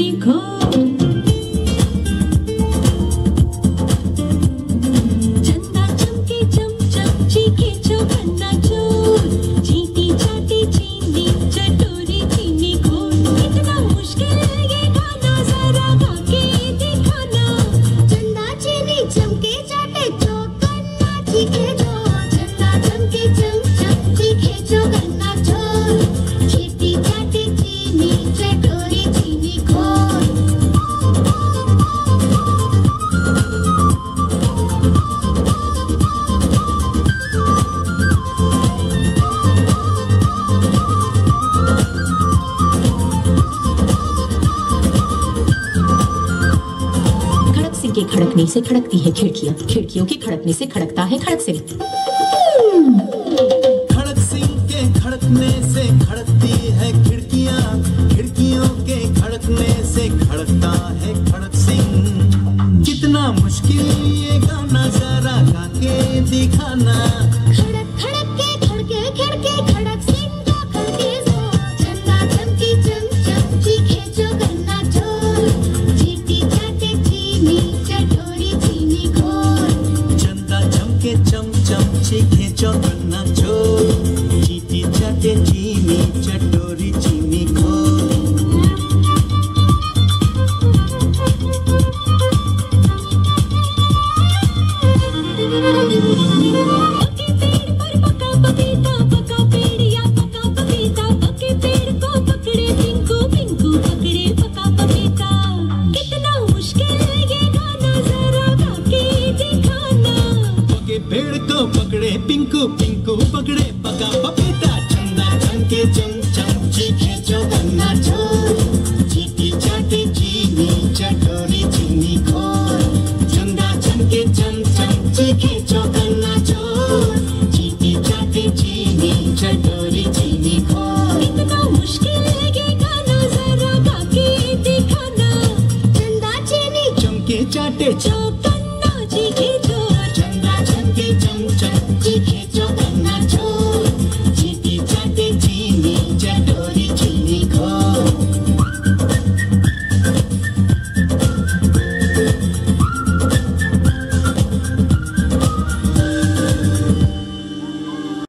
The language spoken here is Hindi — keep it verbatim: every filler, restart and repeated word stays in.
चीनी खो। चंदा चमके चम चम चीखे चौगन्ना चोर, चीटी चाटी चीनी चटोरी चीनी घोर। कितना मुश्किल है ये गाना, जरा गा के दिखाना। चंदा चीनी चमके चाटे चौगन्ना चीखे चोर, चंदा चमके चम चम चीखे चौगन्ना चोर, चीटी चाटी चीनी चटोरी चीनी घोर। खड़क सिंह के खड़कने से खड़कती है खिड़कियां, खिड़कियों के खड़कने से खड़कता है खड़क सिंह। खड़क सिंह के खड़कने से खड़कती है खिड़कियां, खिड़कियों के खड़कने से खड़कता है खड़क सिंह। कितना मुश्किल ये गाना, जरा गा के दिखाना। खड़क खड़क के खड़के खड़के खड़क सिंह का खड़के जोर, चंदा चमकी चम चम चीखे चौगन्ना चोर, चीटी चाटे चीनी चटोरी चीनी घोर। चंदा चमके चम चम चीखे चौगन्ना चोर, चीटी चाटे चीनी चटोरी चीनी घोर। पके पेड़ पर पका पपीता, पका पेड़ या पका पपीता, पके पेड़ को पकड़े पिंकू, पिंकू पकड़े पका पपीता। कितना मुश्किल है ये गाना, जरा गा के दिखाना। पके पेड़ को पकड़े पिंकू, पिंकू पकड़े पका पपीता। चंदा चमके चम चम चीखे चौगन्ना चोर, चीटी चाटे चीनी चटोरी चीनी घोर। चंदा चमके चम चम चीखे चौगन्ना चोर, चीटी चाटे चीनी चटोरी चीनी घोर। कितना मुश्किल है ये गाना, जरा गा के दिखाना। चंदा चीनी चमके चाटे चो